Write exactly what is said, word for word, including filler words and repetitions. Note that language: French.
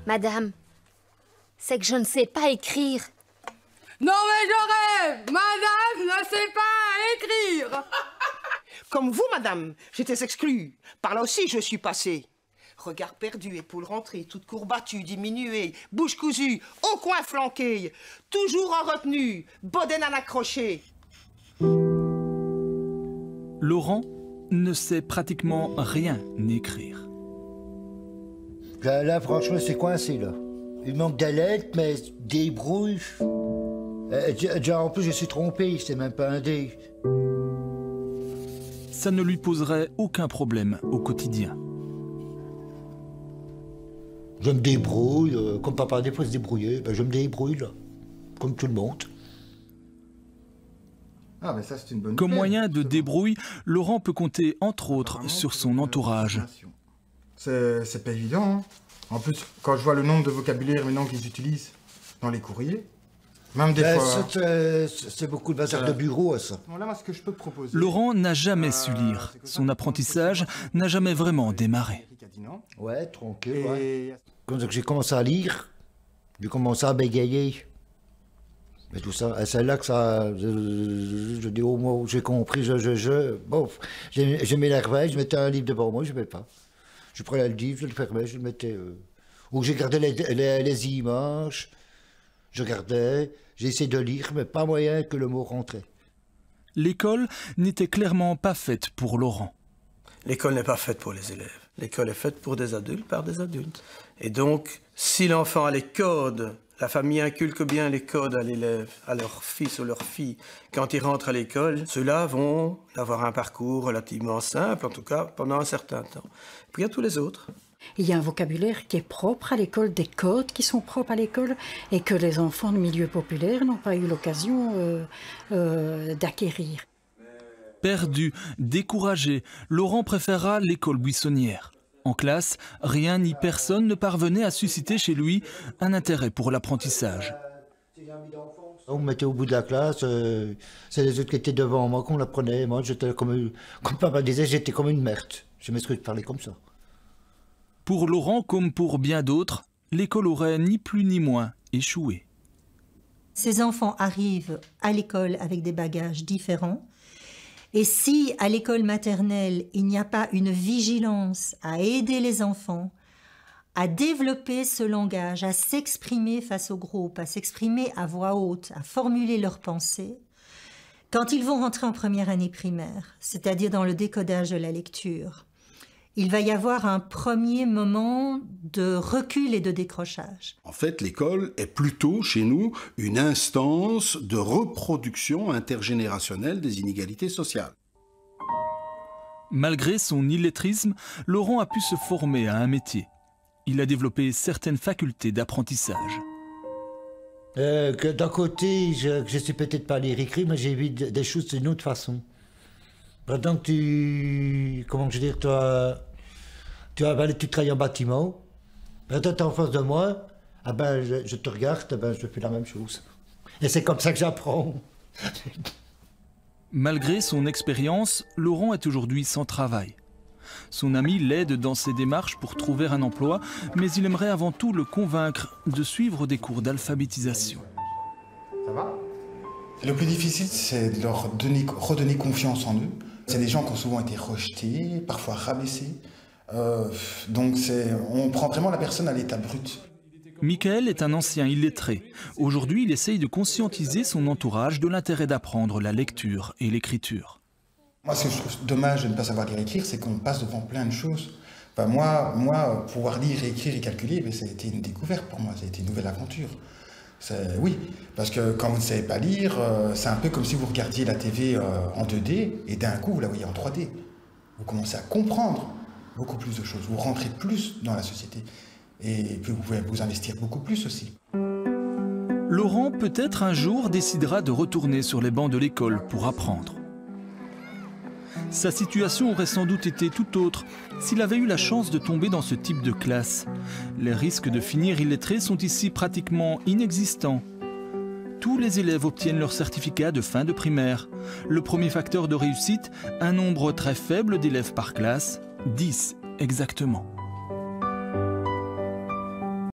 Madame, c'est que je ne sais pas écrire. Non mais je rêve! Madame ne sait pas écrire! Comme vous, madame, j'étais exclue. Par là aussi, je suis passée. Regard perdu, épaules rentrées, toute courbatue, diminuée, bouche cousue, au coin flanqué, toujours en retenue, boden à accrocher. Laurent ne sait pratiquement rien écrire. Là, là franchement, c'est coincé, là. Il manque des lettres, mais des brouilles. Euh, déjà, en plus, je suis trompé, c'est même pas un D. Ça ne lui poserait aucun problème au quotidien. Je me débrouille, euh, comme papa des fois se débrouiller, ben je me débrouille là, comme tout le monde. Ah, mais ça, c'est une bonne Comme nouvelle, moyen de justement. débrouille, Laurent peut compter entre autres Apparemment, sur c'est son une entourage. information. C'est c'est pas évident. Hein. En plus, quand je vois le nombre de vocabulaire maintenant qu'ils utilisent dans les courriers, même des Ben, fois... c'est, c'est beaucoup de bazar de bureau, ça. Bon, là, moi, ce que je peux te proposer... Laurent n'a jamais euh, su lire. c'est que ça, Son apprentissage n'a jamais vraiment démarré. Eric a dit non. Ouais, tranquille, Et... ouais. Comme ça que j'ai commencé à lire, j'ai commencé à bégayer. Mais tout ça, et c'est là que ça... Je, je, je dis au mot où j'ai compris, je, je, je... Bon, je, je m'énervais, je mettais un livre devant moi, je ne mets pas. Je prenais le livre, je le fermais, je le mettais... Euh, où j'ai gardé les, les, les images, je gardais, j'ai essayé de lire, mais pas moyen que le mot rentrait. L'école n'était clairement pas faite pour Laurent. L'école n'est pas faite pour les élèves. L'école est faite pour des adultes, par des adultes. Et donc, si l'enfant a les codes, la famille inculque bien les codes à l'élève, à leur fils ou leur fille, quand ils rentrent à l'école, ceux-là vont avoir un parcours relativement simple, en tout cas pendant un certain temps. Puis il y a tous les autres. Il y a un vocabulaire qui est propre à l'école, des codes qui sont propres à l'école et que les enfants de milieu populaire n'ont pas eu l'occasion euh, euh, d'acquérir. Perdu, découragé, Laurent préféra l'école buissonnière. En classe, rien ni personne ne parvenait à susciter chez lui un intérêt pour l'apprentissage. On me mettait au bout de la classe, euh, c'est les autres qui étaient devant moi qu'on apprenait. Moi, j'étais comme, comme papa disait, j'étais comme une merde. Je m'excuse de parler comme ça. Pour Laurent, comme pour bien d'autres, l'école aurait ni plus ni moins échoué. Ces enfants arrivent à l'école avec des bagages différents. Et si, à l'école maternelle, il n'y a pas une vigilance à aider les enfants, à développer ce langage, à s'exprimer face au groupe, à s'exprimer à voix haute, à formuler leurs pensées, quand ils vont rentrer en première année primaire, c'est-à-dire dans le décodage de la lecture, il va y avoir un premier moment de recul et de décrochage. En fait, l'école est plutôt, chez nous, une instance de reproduction intergénérationnelle des inégalités sociales. Malgré son illettrisme, Laurent a pu se former à un métier. Il a développé certaines facultés d'apprentissage. Euh, que d'un côté, je, je sais peut-être pas lire écrire, mais j'ai vu des choses d'une autre façon. Maintenant que tu... Comment je veux dire, toi... Tu as tu travailles en bâtiment. Maintenant, tu es en face de moi. Ah ben, je, je te regarde, ah ben, je fais la même chose. Et c'est comme ça que j'apprends. Malgré son expérience, Laurent est aujourd'hui sans travail. Son ami l'aide dans ses démarches pour trouver un emploi, mais il aimerait avant tout le convaincre de suivre des cours d'alphabétisation. Ça va? Le plus difficile, c'est de leur donner, redonner confiance en eux. C'est des gens qui ont souvent été rejetés, parfois rabaissés. Euh, donc on prend vraiment la personne à l'état brut. Michael est un ancien illettré. Aujourd'hui, il essaye de conscientiser son entourage de l'intérêt d'apprendre la lecture et l'écriture. Moi, ce que je trouve dommage de ne pas savoir lire et écrire, c'est qu'on passe devant plein de choses. Enfin, moi, moi, pouvoir lire, écrire et calculer, ça a été une découverte pour moi, ça a été une nouvelle aventure. Oui, parce que quand vous ne savez pas lire, c'est un peu comme si vous regardiez la T V en deux D et d'un coup, vous la voyez en trois D. Vous commencez à comprendre beaucoup plus de choses, vous rentrez plus dans la société et puis vous pouvez vous investir beaucoup plus aussi. Laurent peut-être un jour décidera de retourner sur les bancs de l'école pour apprendre. Sa situation aurait sans doute été tout autre s'il avait eu la chance de tomber dans ce type de classe. Les risques de finir illettré sont ici pratiquement inexistants. Tous les élèves obtiennent leur certificat de fin de primaire. Le premier facteur de réussite, un nombre très faible d'élèves par classe, dix exactement.